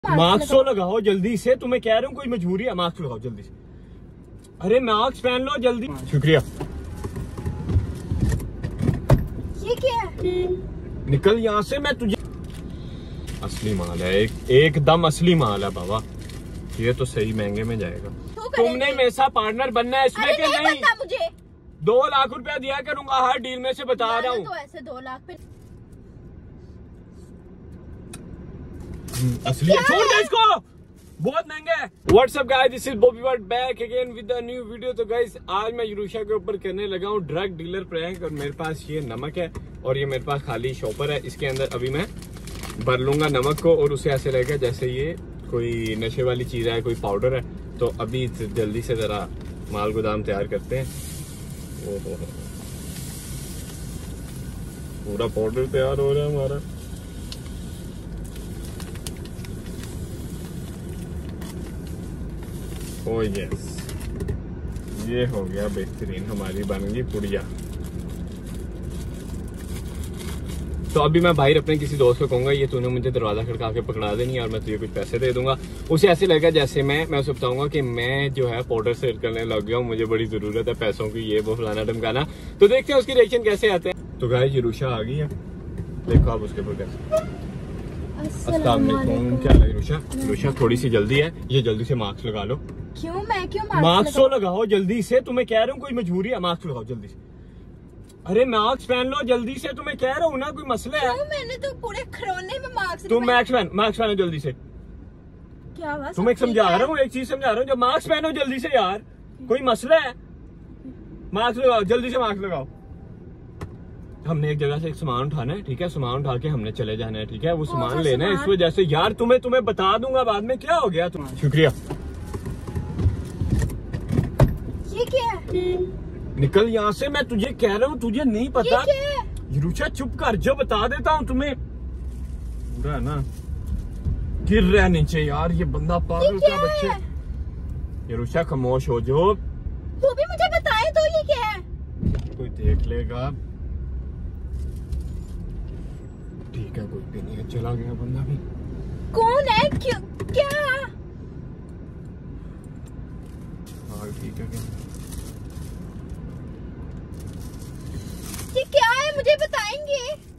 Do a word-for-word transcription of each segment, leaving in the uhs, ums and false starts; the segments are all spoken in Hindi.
मास्क तो लगाओ जल्दी से, तुम्हें कह रहा हूँ कोई मजबूरी है, मास्क लगाओ जल्दी से। अरे मास्क पहन लो जल्दी। शुक्रिया। ये क्या है? निकल यहाँ से, मैं तुझे असली माल है, एक एकदम असली माल है बाबा। ये तो सही महंगे में जाएगा। तुमने मेरे साथ पार्टनर बनना है इसमें के नहीं, नहीं? मुझे दो लाख रुपया दिया करूंगा हर डील में से, बता रहा हूँ। तो ऐसे दो लाख पे असली है, छोड़ दे इसको, बहुत महंगा है। What's up guys, this is Bobby Ward back again with a new video. तो गाइस आज मैं यूरुशा के ऊपर करने लगा हूँ ड्रग डीलर प्रैंक, और मेरे पास ये नमक है और ये मेरे पास खाली शॉपर है। इसके अंदर अभी मैं भर लूंगा नमक को और उसे ऐसे रहेगा जैसे ये कोई नशे वाली चीज है, कोई पाउडर है। तो अभी जल्दी से जरा माल गोदाम तैयार करते हैं। ओहो, पूरा पाउडर तैयार हो रहा है हमारा। ओह यस, ये हो गया बेहतरीन, हमारी बन गई पुड़िया। तो अभी मैं बाहर अपने किसी दोस्त को कहूंगा ये तूने मुझे दरवाजा खड़का के पकड़ा देनी है और मैं तुझे कुछ पैसे दे दूंगा। उसे ऐसे लगेगा जैसे मैं मैं उसे बताऊंगा कि मैं जो है पाउडर सेल करने लग गया हूँ, मुझे बड़ी जरूरत है पैसों की, ये वो फलाना ढमकाना। तो देखते हैं उसकी रिएक्शन कैसे आते हैं। तो गाइस यूरुशा आ गई है, देखो आप उसके ऊपर कैसे। अस्सलाम वालेकुम। क्या है यूरुशा? यूरुशा थोड़ी सी जल्दी है, ये जल्दी से मास्क लगा लो। क्यों? मैं क्यों मास्क तो लगाओ जल्दी से, तुम्हें कह रहा हूँ कोई मजबूरी है, मास्क लगाओ जल्दी से। अरे मास्क पहन लो जल्दी से, तुम्हें कह रहा हूँ ना कोई मसला है। मैंने तो पूरे खरोने में मास्क। तुम मास्क पहन, मास्क पहनो जल्दी से। क्या हुआ? तुम्हें समझा रहा हूँ, एक चीज समझा रहा हूँ, जब मास्क पहनो जल्दी से यार, कोई मसला है। मास्क लगाओ जल्दी से, मास्क लगाओ। हमने एक जगह से एक सामान उठाना है, ठीक है? सामान उठा के हमने चले जाना है, ठीक है? वो सामान लेना है, इस वजह से यार तुम्हें तुम्हें बता दूंगा बाद में क्या हो गया। तुम शुक्रिया। ये क्या है? निकल यहाँ से, मैं तुझे कह रहा हूँ, तुझे नहीं पता। यूरुशा चुप कर, जो बता देता हूँ तुम्हें। पूरा ना गिर रहा नीचे यार, ये बंदा पागल का बच्चे। यूरुशा खामोश हो जो। वो भी मुझे बताए तो ये क्या है? कोई देख लेगा। ठीक है, कोई भी नहीं है, चला गया बंदा भी। कौन है? क्यों? क्या? हाँ ठीक है। क्या ये क्या है, मुझे बताएंगे?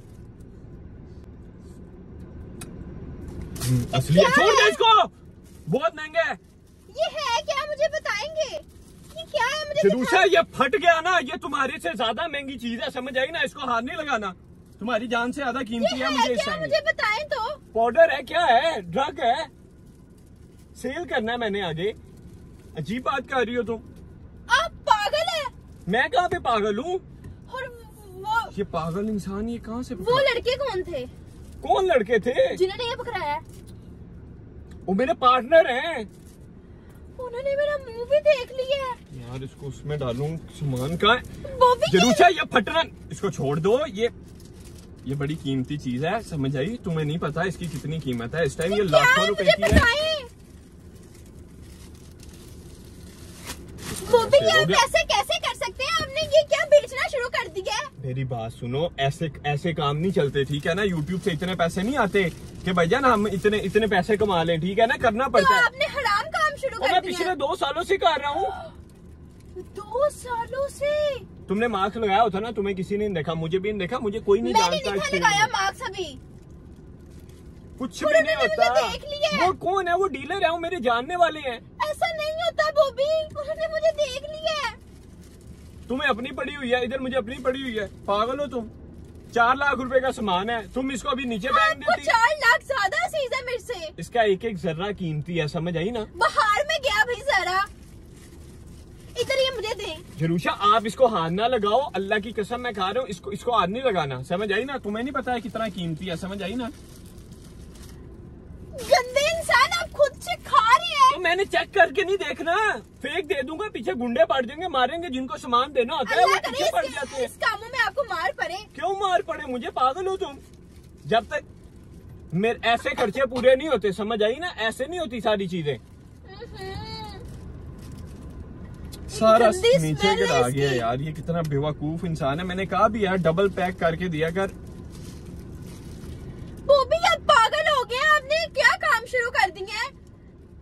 असली है, छोड़ दे इसको, बहुत महंगा है। ये है क्या, मुझे बताएंगे? ये क्या है, मुझे यूरुशा ये फट गया ना, ये तुम्हारे से ज्यादा महंगी चीज है, समझ आई ना? इसको हाथ नहीं लगाना, तुम्हारी जान से ज्यादा कीमती है। मुझे क्या, मुझे बताएं तो। पाउडर है, क्या है? ड्रग है, सेल करना है मैंने आगे। अजीब बात कर रही हो तुम। आप पागल है? मैं कहाँ पे पागल हूँ? और वो ये पागल इंसान ये कहाँ से? वो लड़के कौन थे? कौन लड़के थे जिन्होंने ये पकड़ाया? वो मेरे पार्टनर हैं। उन्होंने मेरा मुंह भी देख लिया है यार। इसको उसमें डालूं सामान का। यूरुशा ये फटना, इसको छोड़ दो। ये ये बड़ी कीमती चीज है, समझ आई? तुम्हें नहीं पता इसकी कितनी कीमत है। इस टाइम ये लाखों रुपए की है। वो भी क्या, कैसे कैसे कर सकते हैं? आपने ये क्या बेचना शुरू कर दिया है? मेरी बात सुनो, ऐसे ऐसे काम नहीं चलते, ठीक है ना? यूट्यूब से इतने पैसे नहीं आते कि भैया ना हम इतने इतने पैसे कमा लें, ठीक है ना? करना पड़ता है। तो आपने हराम काम शुरू कर दिया। मैं पिछले दो सालों से कर रहा हूँ। दो सालों से? तुमने मास्क लगाया होता ना, तुम्हें किसी ने देखा, मुझे भी नहीं देखा, मुझे कोई नहीं जानता। मैंने लगाया मास्क अभी। कुछ भी नहीं होता। वो कौन है? वो डीलर है, वो मेरे जानने वाले हैं। ऐसा नहीं होता बॉबी, उन्होंने मुझे देख लिया है। तुम्हें अपनी पड़ी हुई है, इधर मुझे अपनी पड़ी हुई है। पागल हो तुम? चार लाख रुपए का सामान है, तुम इसको अभी नीचे फेंक देती। चार लाख ज्यादा चीज है मेरे से। इसका एक एक जर्रा कीमती है, समझ आई ना? बाहर में गया भाई जरा, इधर ये मुझे दे। यूरुशा आप इसको हाथ ना लगाओ, अल्लाह की कसम मैं खा रहा हूँ, इसको इसको हाथ नहीं लगाना, समझ आई ना? तुम्हें नहीं पता है कितना कीमती है, समझ आई ना? गंदे इंसान, आप खुद से खा रहे हैं। तो मैंने चेक करके नहीं देखना, फेंक दे दूंगा, पीछे गुंडे पड़ जाएंगे, मारेंगे। जिनको सामान देना होता है वो पीछे पड़ जाते हैं। इस कामों में आपको मार पड़े। क्यों मार पड़े मुझे? पागल हो तुम? जब तक मेरे ऐसे खर्चे पूरे नहीं होते, समझ आई ना? ऐसे नहीं होती सारी चीजें। सारा नीचे गिरा गया यार, ये कितना बेवकूफ इंसान है। मैंने कहा भी यार डबल पैक करके दिया कर। वो भी आप पागल हो गए, आपने क्या काम शुरू कर दिया?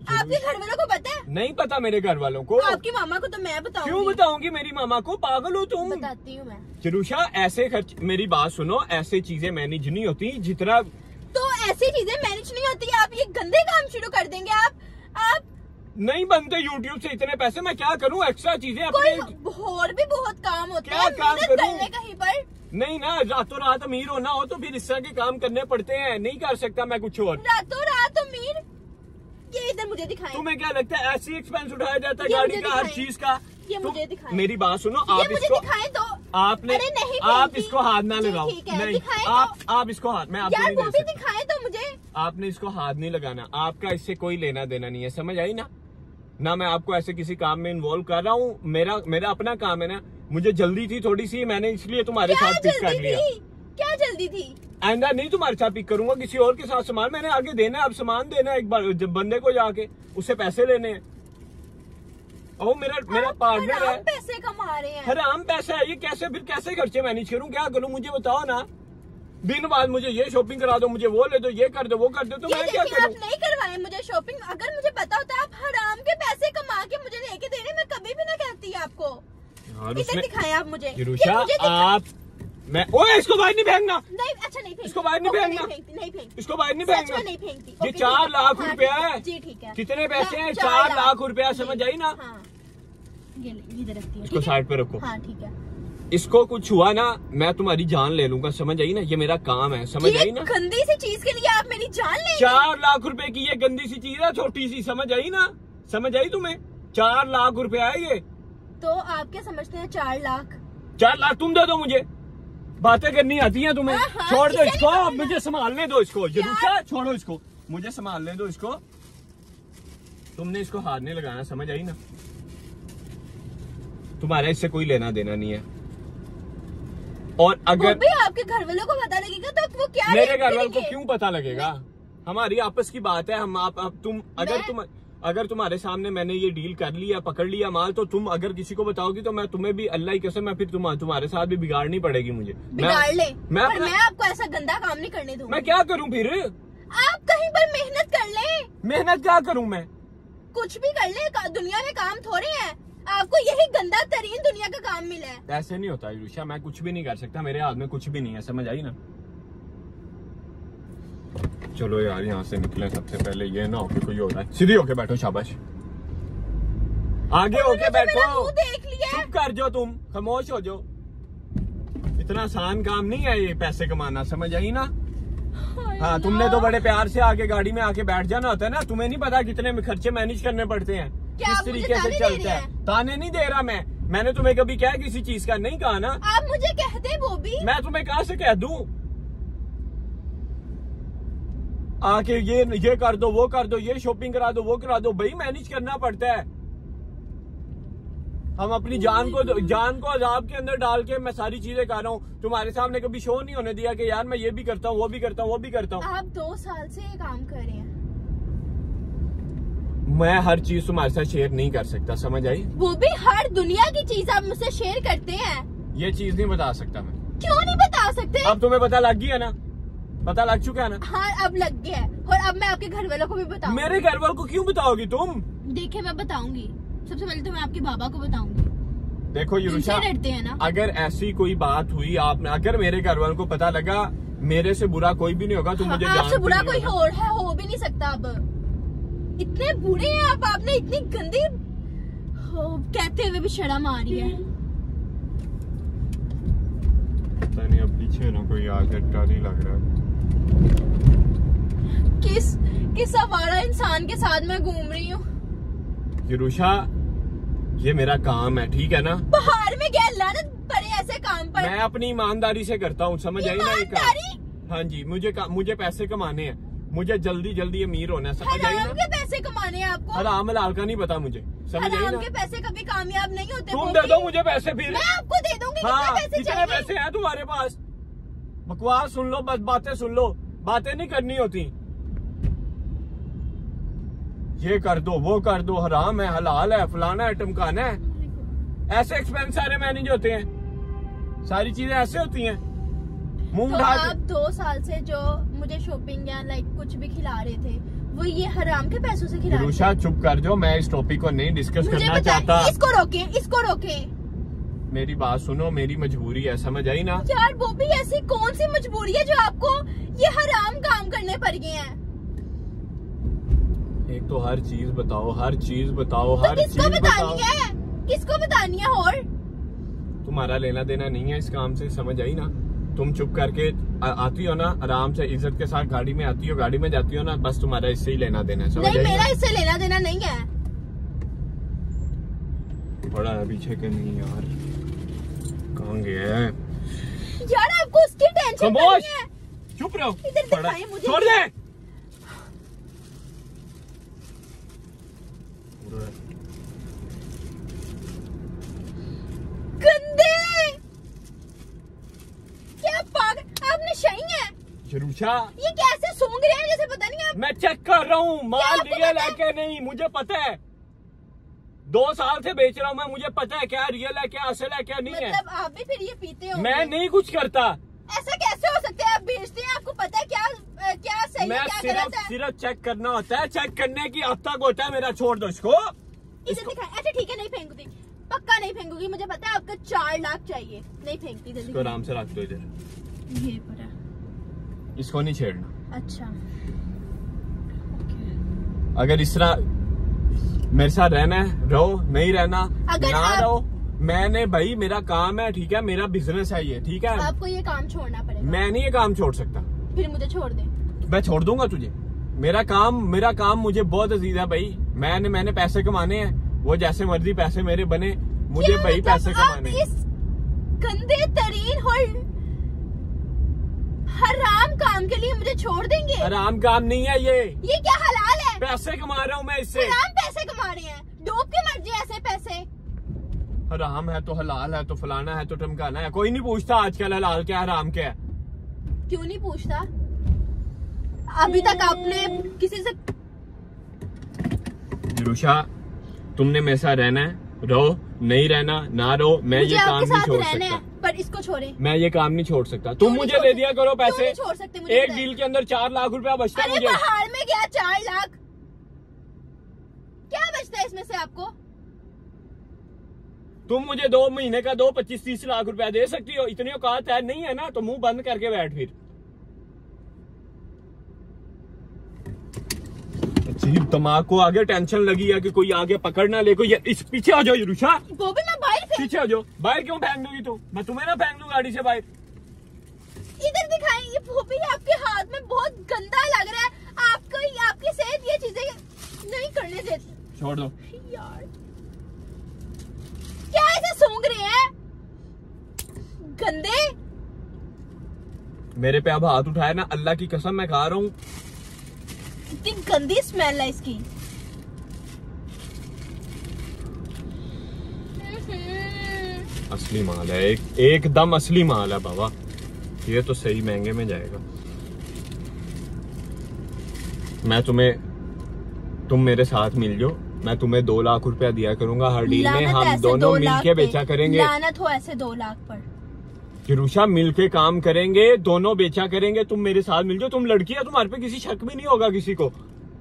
आपके घर वालों को पता है? नहीं पता मेरे घर वालों को। आपकी मामा को तो मैं बताऊंगी। क्यों बताऊंगी मेरी मामा को? पागल हो तुम? बताती हूँ मैं। चिरुषा ऐसे खर्च, मेरी बात सुनो, ऐसे चीजें मैनेज नहीं होती जितना। तो ऐसी चीजें मैनेज नहीं होती, आप ये गंदे काम शुरू कर देंगे। आप आप नहीं बनते यूट्यूब से इतने पैसे, मैं क्या करूँ? एक्स्ट्रा चीजें अपने और भी बहुत काम होते क्या हैं, काम मेहनत करूं? करने कहीं पर। नहीं ना, रातों रात अमीर होना हो तो फिर इस तरह के काम करने पड़ते हैं, नहीं कर सकता मैं कुछ और। रातों रात अमीर? ये इधर मुझे दिखाएं। तुम्हें क्या लगता है ऐसी एक्सपेंस उठाया जाता है ये गाड़ी मुझे का, हर दिखाएं। चीज का? ये तुम- मुझे दिखाएं। मेरी बात सुनो, ये आप मुझे इसको दिखाएं तो। आपने अरे नहीं आप फेंकती। इसको हाथ ना जी, लगाओ। ठीक है, नहीं, दिखाएं तो। आप आप इसको हाथ, मैं आपको यार नहीं वो दे भी सकता। दिखाएं तो मुझे। आपने इसको हाथ नहीं लगाना, आपका इससे कोई लेना देना नहीं है, समझ आई ना? ना मैं आपको ऐसे किसी काम में इन्वॉल्व कर रहा हूँ, मेरा मेरा अपना काम है ना। मुझे जल्दी थी थोड़ी सी, मैंने इसलिए तुम्हारे क्या साथ पिक कर जल्दी लिया। थी? क्या जल्दी थी? आइंदा नहीं तुम्हारे साथ पिक करूंगा, किसी और के साथ सामान मैंने आगे देना है, अब सामान देना है एक बार जब बंदे को जाके उससे पैसे लेने हैं। ओ मेरा मेरा पार्टनर हराम है, पैसे कमा रहे हैं। हराम पैसा है ये, कैसे फिर कैसे खर्चे मैनेज करूं, क्या करूं मुझे बताओ ना। दिन बाद मुझे ये शॉपिंग करा दो, मुझे वो ले दो, ये कर दो, वो कर दो, तो ये मैं क्या देखिए, करूं? आप नहीं करवाए मुझे शॉपिंग। अगर मुझे पता होता आप हराम के पैसे कमा के मुझे लेके दे रहे, मैं कभी भी ना कहती आपको। यार इधर उसने दिखाएं आप मुझे। चिरुषा, ये मुझे दिखा- आप मैं ओए इसको बाहर नहीं फेंकना, नहीं, अच्छा नहीं फेंकती। इसको बाहर नहीं ओके, फेंकना। नहीं फेंकती, नहीं फेंकती। इसको बाहर नहीं सच फेंकना। में नहीं फेंकती। ये ओके, चार ठीक है। लाख हाँ, रुपया ठीक है। जी ठीक है। कितने पैसे हैं? चार चार लाख। लाख रुपया, ये समझ ले। आई ना? हाँ। ये ले, इधर रखती है। इसको ठीक है? साइड पे रखो। हाँ ठीक है। इसको कुछ हुआ ना, मैं तुम्हारी जान ले लूंगा, समझ आई ना? ये मेरा काम है, समझ आई ये ना? गंदी सी चीज के लिए आप मेरी जान लेंगे? चार लाख रुपए की ये गंदी सी चीज है, छोटी सी, समझ आई ना? समझ आई तुम्हें? चार लाख रुपया है ये। तो आप क्या समझते हैं चार लाख? चार लाख तुम दे दो मुझे, बातें करनी आती हैं तुम्हें। हाँ, हाँ, छोड़ दो इसे इसको, नहीं अब मुझे संभालने दो इसको। यार। जरूर छोड़ो इसको, मुझे संभालने दो इसको। तुमने इसको हाथ नहीं लगाना, समझ आई ना? तुम्हारा इससे कोई लेना देना नहीं है। और वो अगर भी आपके घर वालों को पता लगेगा तो वो क्या मेरे रिएक्ट घर वालों को करेंगे? क्यों पता लगेगा? हमारी आपस की बात है। हम आप, आप तुम अगर मैं- तुम अगर तुम्हारे सामने मैंने ये डील कर लिया, पकड़ लिया माल, तो तुम अगर किसी को बताओगी तो मैं तुम्हें भी, अल्लाह की कसम, मैं फिर तुम तुम्हारे साथ भी बिगाड़नी पड़ेगी मुझे। बिगाड़ ले, मैं पर अपना- मैं आपको ऐसा गंदा काम नहीं करने दूंगी। मैं क्या करूं फिर? आप कहीं पर मेहनत कर ले, मेहनत क्या करूं मैं? कुछ भी कर ले, का- दुनिया में काम थोड़े हैं। आपको यही गंदा तरीन दुनिया का काम मिला है। ऐसे नहीं होता यूशा, मैं कुछ भी नहीं कर सकता, मेरे हाथ में कुछ भी नहीं है, समझ आई ना? चलो यार यहाँ से निकले, सबसे पहले ये ना हो कि कोई हो रहा है। सीधी होके बैठो, शाबाश, आगे होके तो मेरा बैठो। मुंह देख लिया। चुप कर जो, तुम खामोश हो जो। इतना आसान काम नहीं है ये पैसे कमाना, समझ आई ना? हाँ, तुमने तो बड़े प्यार से आके गाड़ी में आके बैठ जाना होता है ना। तुम्हें नहीं पता कितने खर्चे मैनेज करने पड़ते हैं, क्या किस आप मुझे तरीके से ताने दे चलता रहे है। हैं? ताने नहीं दे रहा मैं, मैंने तुम्हें कभी क्या किसी चीज का नहीं कहा ना। आप मुझे कह दे वो भी। मैं तुम्हें कहाँ से कह दूं आके ये ये कर दो, वो कर दो, ये शॉपिंग करा दो, वो करा दो। भाई मैनेज करना पड़ता है। हम अपनी जान को जान को अजाब के अंदर डाल के मैं सारी चीजें कर रहा हूँ। तुम्हारे सामने कभी शो नहीं होने दिया कि यार मैं ये भी करता हूँ, वो भी करता हूँ, वो भी करता हूँ। आप दो साल से ये काम कर रहे हैं। मैं हर चीज तुम्हारे साथ शेयर नहीं कर सकता, समझ आई? वो भी हर दुनिया की चीज आप मुझसे शेयर करते हैं। ये चीज नहीं बता सकता मैं। क्यों नहीं बता सकते? अब तुम्हें पता लग गया ना? पता लग चुका है ना? हाँ अब लग गया है, और अब मैं आपके घर वालों को भी बताऊंगी। मेरे घर वालों को क्यों बताओगी तुम? देखिए मैं बताऊंगी। सबसे पहले तो मैं आपके बाबा को बताऊंगी। देखो यूरुषा, उनसे डरते हैं ना। अगर ऐसी कोई बात हुई, आपने अगर मेरे घर वालों को पता लगा, मेरे से बुरा कोई भी नहीं होगा। तुम हाँ, मुझे आपसे जानती बुरा नहीं कोई हो ना। और है, हो भी नहीं सकता। अब इतने बुरे हैं आप, आपने इतनी गंदी हो, कहते हुए भी शर्म आ रही है। पता नहीं, अब पीछे ना कोई आ जाए, डर ही लग रहा है। किस किस आवारा इंसान के साथ मैं घूम रही हूँ। यूरुषा, ये मेरा काम है, ठीक है ना? बाहर में गया लानत पड़े ऐसे काम पर। मैं अपनी ईमानदारी से करता हूँ, समझ आई ना? ये ईमानदारी? काम, हाँ जी, मुझे का, मुझे पैसे कमाने हैं, मुझे जल्दी जल्दी अमीर होना है, समझ आई हराम ना? के पैसे कमाने हैं आपको। हराम हलाल का नहीं पता मुझे, समझ आई हराम ना? के पैसे कभी कामयाब नहीं होते। तुम वो दे भी। दो मुझे पैसे फिर। मैं आपको दे दूंगी। हाँ, कितने पैसे कितने चाहिए? पैसे हैं तुम्हारे पास? बकवास सुन लो, बस बातें सुन लो, बातें नहीं करनी होती। ये कर दो, वो कर दो, हराम है, हलाल है, फलाना है, टमकाना है। ऐसे एक्सपेंस सारे मैनेज होते हैं, सारी चीजें ऐसे होती हैं। मुंह तो उठा आप के दो साल से जो मुझे शॉपिंग या लाइक कुछ भी खिला रहे थे, वो ये हराम के पैसों से खिला। फिरोशा चुप कर जाओ, मैं इस टॉपिक को नहीं डिस्कस मुझे करना पता है, चाहता। इसको रोके, इसको रोके। मेरी बात सुनो, मेरी मजबूरी है, समझ आई ना? यार वो भी ऐसी कौन सी मजबूरी है जो आपको ये हराम काम करने पड़ गए हैं? एक तो हर चीज बताओ, हर चीज बताओ, तो हर चीज किसको बताओ। बतानी है? किसको बतानी है? और तुम्हारा लेना देना नहीं है इस काम से, समझ आई ना? तुम चुप करके आ, आती हो ना, आराम से इज्जत के साथ गाड़ी में आती हो, गाड़ी में जाती हो ना, बस तुम्हारा इससे ही लेना देना है, समझ नहीं, आई मेरा ना? इससे लेना देना नहीं है। बड़ा है पीछे के नहीं यार, कहाँ गया है? यार आपको उसकी टेंशन खामोश! नहीं है। चुप रहो, इधर बड़ा- दिखाइए मुझे। छोड़ दे। गंदे, क्या पागल, आप नशाई हैं? जरूशा, ये कैसे सूंघ रहे हैं जैसे पता नहीं आप। मैं चेक कर रहा हूँ माल आपको रियल पता है है? क्या नहीं, मुझे पता है। दो साल से बेच रहा हूँ मैं, मुझे पता है क्या रियल है, क्या असल है, क्या नहीं है। मतलब आप भी फिर ये पीते हो? मैं नहीं कुछ करता, ऐसा कैसे हो सकता है? आप बेचते हैं, आपको पता है क्या क्या सही मैं है क्या सिर्फ गलत है? सिर्फ चेक करना होता है, चेक करने की अब तक होता है मेरा। छोड़ दो इसको, इसे दिखाएं। अच्छा ठीक है, नहीं फेंकूंगी, पक्का नहीं फेंकूंगी। मुझे पता है आपका चार लाख चाहिए, नहीं फेंकती। इसको आराम से रख दो इधर, ये पड़ा। इसको नहीं छेड़ना। अच्छा अगर इस तरह मेरे साथ रहना है रहो, नहीं रहना अगर ना आप- रहो। मैंने भाई, मेरा काम है, ठीक है, मेरा बिजनेस है ये, ठीक है। आपको ये काम छोड़ना पड़ेगा। मैं नहीं ये काम छोड़ सकता। फिर मुझे छोड़ दें। मैं छोड़ दूंगा तुझे। मेरा काम मेरा काम मुझे बहुत अजीज है भाई। मैंने मैंने पैसे कमाने हैं, वो जैसे मर्जी पैसे मेरे बने, मुझे क्या भाई मतलब पैसे आप कमाने हैं। इस गंदे तरीन और हराम काम के लिए मुझे छोड़ देंगे? आराम काम नहीं है ये, ये क्या हलाल है? पैसे कमा रहा हूँ मैं इससे। हराम पैसे कमा रहे हैं, डूब के मर जाए ऐसे पैसे। हराम है तो हलाल है तो फलाना है तो टमकाना है, कोई नहीं पूछता आजकल हलाल क्या हराम क्या है। क्यों नहीं पूछता? अभी तक आपने किसी से जरूशा, तुमने मेरे साथ रहना है रहो, नहीं रहना ना रहो। मैं मुझे ये काम आपके नहीं साथ छोड़ रहना है, सकता, पर इसको छोड़े। मैं ये काम नहीं छोड़ सकता। क्यों तुम नहीं मुझे छोड़ दे सकते? दिया करो क्यों पैसे, नहीं छोड़ सकते? मुझे एक बताएं। डील के अंदर चार लाख रुपया बचता है अरे मुझे। पहाड़ में गया चार लाख, क्या बचता है इसमें से आपको? तुम मुझे दो महीने का दो पच्चीस तीस लाख रुपया दे सकती हो, इतनी औकात है नहीं है ना, तो मुंह बंद करके बैठ फिर। अजीब दिमाग को आगे टेंशन लगी है कि कोई आगे पकड़ ना ले कोई। इस पीछे आ जाओ यरूशा, वो भी मैं बाहर फेंक। पीछे आ जाओ। बाहर क्यों फेंक दूंगी तू? मैं तुम्हें ना फेंक दूं गाड़ी से बाहर। इधर दिखाएं, ये वो भी आपके हाथ में बहुत गंदा लग रहा है। आपको आपकी सेहत ये चीजें नहीं करने देती। छोड़ दो यार क्या ऐसे सूंघ रहे हैं गंदे? मेरे पे अब हाथ उठाया ना, अल्लाह की कसम मैं खा रहा हूँ। इतनी गंदी स्मेल है इसकी। असली माल है, एक एकदम असली माल है बाबा। ये तो सही महंगे में जाएगा। मैं तुम्हें तुम मेरे साथ मिल जाओ, मैं तुम्हें दो लाख रुपया दिया करूंगा हर डील में। लानत हम ऐसे दोनों दो लाख मिलके पे। बेचा करेंगे। लानत हो ऐसे दो लाख पर। फिरूशा मिलके काम करेंगे, दोनों बेचा करेंगे। तुम मेरे साथ मिल जाओ, तुम लड़की है, तुम्हारे पे किसी शक भी नहीं होगा किसी को।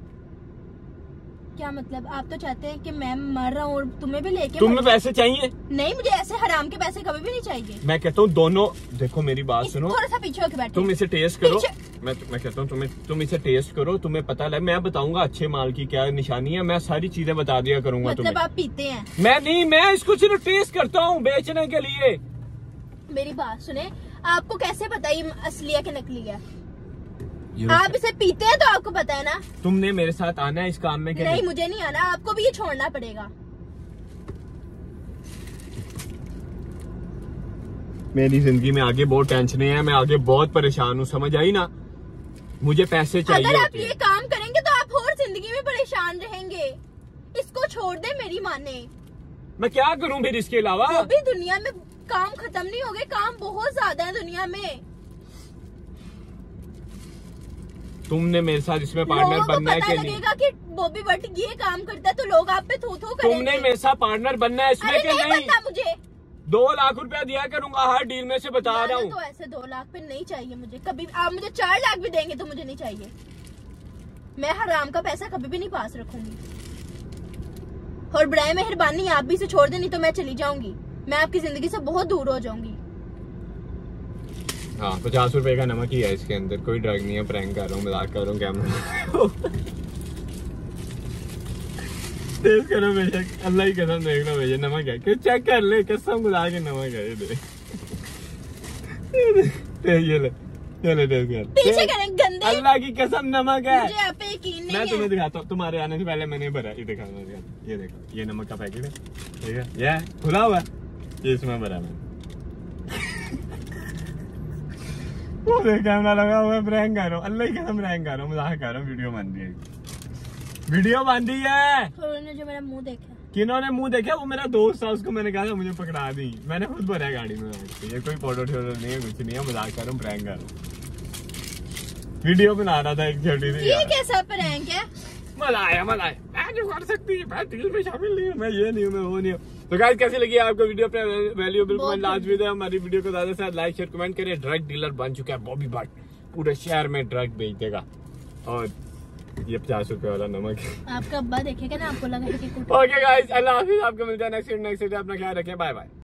क्या मतलब? आप तो चाहते हैं कि मैं मर रहा हूँ और तुम्हें भी लेके तुम्हें मर जाऊं? पैसे चाहिए? नहीं, मुझे ऐसे हराम के पैसे कभी भी नहीं चाहिए। मैं कहता हूँ दोनों, देखो मेरी बात सुनो, थोड़ा सा पीछे होके बैठो। तुम इसे टेस्ट करो। पीछे- मैं मैं कहता हूँ तुम्हें तुम इसे टेस्ट करो, तुम्हें पता लगे। मैं बताऊंगा अच्छे माल की क्या निशानी है, मैं सारी चीजें बता दिया करूंगा मतलब तुम्हें। आप पीते हैं? मैं नहीं, मैं इसको सिर्फ टेस्ट करता हूँ बेचने के लिए। मेरी बात सुने, आपको कैसे पता ये असली है कि नकली है? ये आप इसे पीते हैं तो आपको पता है ना? तुमने मेरे साथ आना है इस काम में कि नहीं, नहीं? मुझे नहीं आना, आपको भी ये छोड़ना पड़ेगा। मेरी जिंदगी में आगे बहुत टेंशन है, मैं आगे बहुत परेशान हूँ, समझ आई ना? मुझे पैसे चाहिए अगर आप होते ये हैं। काम करेंगे तो आप और जिंदगी में परेशान रहेंगे। इसको छोड़ दे मेरी माने। मैं क्या करूँ फिर इसके अलावा? वो भी दुनिया में काम खत्म नहीं हो गए, काम बहुत ज्यादा है दुनिया में। तुमने मेरे साथ इसमें पार्टनर लोगों को बनना है पता कि नहीं? लगेगा कि बॉबी बट ये काम करता है तो लोग आप पे थू थू करेंगे। तुमने मेरे साथ पार्टनर बनना है इसमें अरे कि नहीं नहीं? बनना मुझे। दो लाख रुपया दिया करूंगा हर डील में से, बता रहा हूँ। तो ऐसे दो लाख पे नहीं चाहिए मुझे कभी। आप मुझे चार लाख भी देंगे तो मुझे नहीं चाहिए। मैं हराम का पैसा कभी भी नहीं पास रखूंगी। और बराए मेहरबानी आप भी इसे छोड़ दें, नहीं तो मैं चली जाऊंगी। मैं आपकी जिंदगी से बहुत दूर हो जाऊंगी। हाँ, पचास रुपए का नमक ही है इसके अंदर, कोई ड्रग नहीं है। प्रैंक कर रहा हूँ, मजाक कर रहा हूँ कैमरा। टेस्ट करो बेशक, अल्लाह की कसम देख लो भैया नमक है, क्यों चेक कर ले, कसम खुदा के नमक है। ये देख, ये ले, ये ले टेस्ट कर, पीछे करें गंदे, अल्लाह की कसम नमक है। मुझे आप पे यकीन नहीं मैं है। तुम्हें दिखाता हूँ, तुम्हारे आने से पहले मैंने भरा। ये देखा, ये देखो, ये नमक का पैकेट है, ठीक है, ये खुला हुआ, ये इसमें भरा मैंने। वो देख कैमरा लगा हुआ है, प्रैंक कर रहा हूँ, अल्लाह की कसम प्रैंक कर रहा हूँ, मजाक कर रहा हूँ। वीडियो बन रही है, वीडियो बन रही है। उन्होंने जो मेरा मुंह देखा, किन्होंने मुंह देखा? वो मेरा दोस्त था, उसको मैंने कहा था मुझे पकड़ा दी, मैंने खुद भरा गाड़ी में। ये कोई फोटो शोटो नहीं है, कुछ नहीं है, मजाक कर रहा हूँ, प्रैंक कर रहा हूँ। वीडियो बना रहा था एक छोटी सी। ये कैसा प्रैंक है? मजा आया, मजा आया। मैं जो कर सकती है, मैं डील में शामिल नहीं हूँ, मैं ये नहीं हूँ, मैं वो नहीं हूँ। तो गाइस कैसी लगी आपको वीडियो? अपने वैल्यूएबल कमेंट लाजमी दें। हमारी वीडियो को ज्यादा से ज्यादा लाइक शेयर कमेंट करें। ड्रग डीलर बन चुका है बॉबी बट, पूरे शहर में ड्रग बेच देगा। और ये पचास रुपए वाला नमक है। आपका अब्बा देखेगा ना, आपको लगा कि ओके गाइस, अल्लाह हाफिज। आपको मिलता है नेक्स्ट नेक्स्ट। अपना ख्याल रखें, बाय बाय।